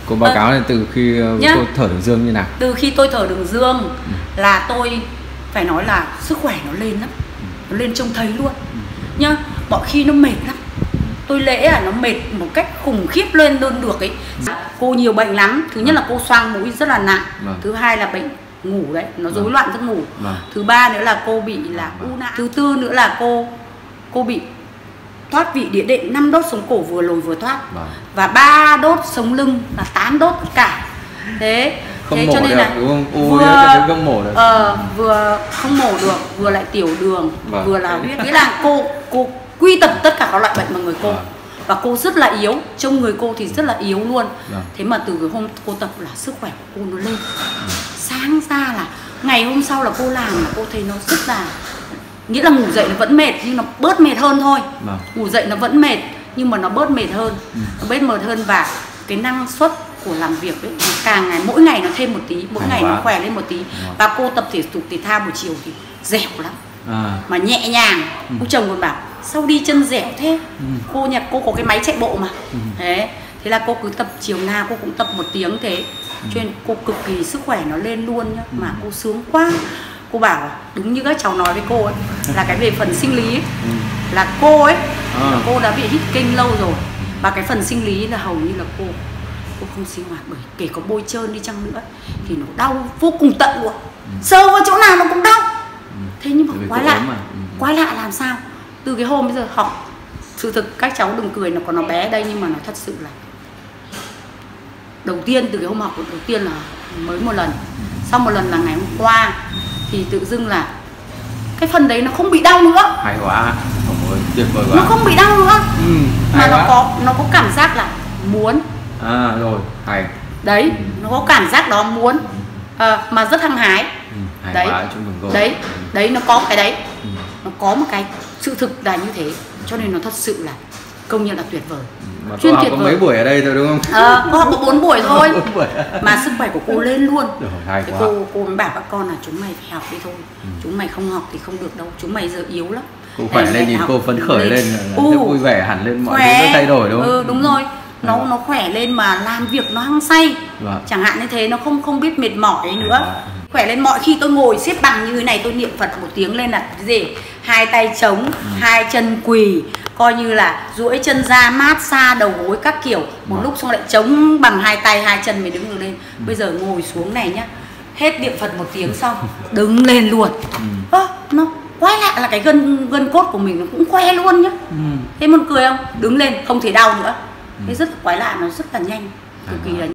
Cô báo cáo này từ khi cô thở đường dương như nào? Từ khi tôi thở đường dương là tôi phải nói là sức khỏe nó lên lắm, nó lên trông thấy luôn nhá. Mọi khi nó mệt lắm, tôi lễ nó mệt một cách khủng khiếp lên đơn được ấy. Cô nhiều bệnh lắm, thứ nhất là cô xoang mũi rất là nặng, thứ hai là bệnh ngủ đấy, nó rối loạn giấc ngủ, thứ ba nữa là cô bị là u não, thứ tư nữa là cô bị thoát vị đĩa đệm, 5 đốt sống cổ vừa lồi vừa thoát, và 3 đốt sống lưng, là 8 đốt tất cả. Thế không thế cho nên được, là đúng không? vừa không mổ được. Vừa không mổ được, vừa lại tiểu đường, vừa là huyết. Nghĩa là cô quy tập tất cả các loại bệnh mà người cô. Và cô rất là yếu, trong người cô thì rất là yếu luôn. Thế mà từ cái hôm cô tập là sức khỏe của cô nó lên. Sáng ra là ngày hôm sau là cô làm là cô thấy nó rất là, nghĩa là ngủ dậy nó vẫn mệt nhưng nó bớt mệt hơn thôi. Ngủ dậy nó vẫn mệt nhưng mà nó bớt mệt hơn, nó bớt mệt hơn, và cái năng suất của làm việc ấy càng ngày, mỗi ngày nó thêm một tí, mỗi ngày nó khỏe lên một tí. Và cô tập thể dục thể thao buổi chiều thì dẻo lắm, mà nhẹ nhàng. Ông chồng còn bảo sao đi chân dẻo thế. Cô nhà cô có cái máy chạy bộ mà. Thế là cô cứ tập chiều nào cô cũng tập 1 tiếng thế. Cho nên cô cực kỳ sức khỏe nó lên luôn nhá. Mà cô sướng quá. Cô bảo đúng như các cháu nói với cô ấy, là cái về phần sinh lý ấy, là cô ấy cô đã bị hít kinh lâu rồi, và cái phần sinh lý là hầu như là cô không sinh hoạt, bởi kể có bôi trơn đi chăng nữa thì nó đau vô cùng tận luôn, sờ vào chỗ nào nó cũng đau. Thế nhưng mà quá lạ làm sao từ cái hôm bây giờ học, sự thực các cháu đừng cười, nó còn nó bé đây nhưng mà nó thật sự là đầu tiên từ cái hôm học đầu tiên là mới 1 lần, sau 1 lần là ngày hôm qua thì tự dưng là cái phần đấy nó không bị đau nữa. Hay quá, tuyệt vời quá. Nó không bị đau nữa, mà nó có cảm giác là muốn. Rồi, hay. Đấy, nó có cảm giác đó muốn, mà rất hăng hái. Hay đấy, quá, chúc mừng cô. Đấy, nó có cái đấy, nó có một cái sự thực là như thế, cho nên nó thật sự là công nhận là tuyệt vời. Mà cô học có mấy buổi ở đây thôi đúng không? Cô học có 4 buổi thôi. Mà sức khỏe của cô lên luôn. Hay thế quá. Cô mới bảo các con là chúng mày phải học đi thôi. Chúng mày không học thì không được đâu. Chúng mày giờ yếu lắm. Cô khỏe lên, nhìn cô phấn khởi lên, vui vẻ hẳn lên, mọi thứ nó thay đổi đúng không? Đúng rồi. Nó khỏe lên mà làm việc nó hăng say. Chẳng hạn như thế, nó không biết mệt mỏi nữa. Khỏe lên, mọi khi tôi ngồi xếp bằng như thế này, tôi niệm Phật 1 tiếng lên là cái gì? 2 tay trống, 2 chân quỳ, coi như là duỗi chân ra, mát xa đầu gối các kiểu. Một lúc xong lại chống bằng 2 tay 2 chân mới đứng được lên. Bây giờ ngồi xuống này nhá, hết niệm Phật 1 tiếng xong đứng lên luôn. Nó quái lạ là cái gân cốt của mình nó cũng khoe luôn nhá. Thế muốn cười không? Đứng lên không thể đau nữa. Thế rất là quái lạ, nó rất là nhanh, cực kỳ là